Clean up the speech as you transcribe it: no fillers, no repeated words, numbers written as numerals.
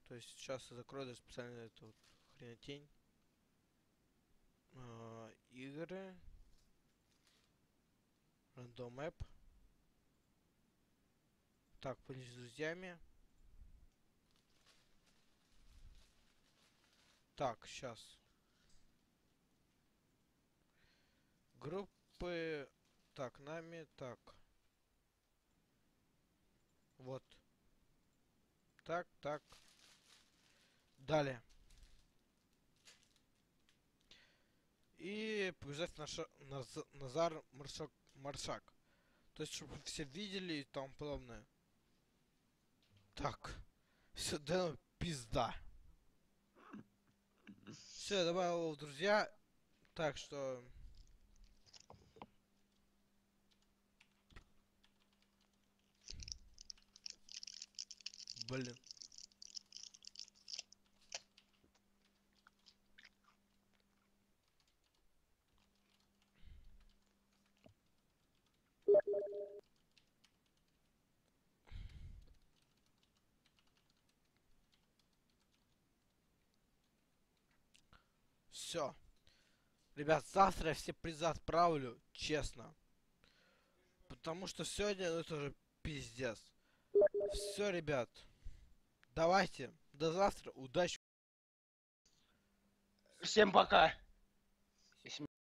То есть сейчас я закрою даже специально эту вот хренотень. Игры. Random App. Так, поделись с друзьями. Так, сейчас. Группы. Так, нами. Так. Вот. Так, так. Далее. И побежать Назар Маршак. То есть, чтобы все видели и тому подобное. Так. Все, да, пизда. Все, я добавил его в друзья. Так что... Блин. Все. Ребят, завтра я все призы отправлю, честно. Потому что сегодня, ну, это уже пиздец. Все, ребят. Давайте. До завтра. Удачи. Всем пока.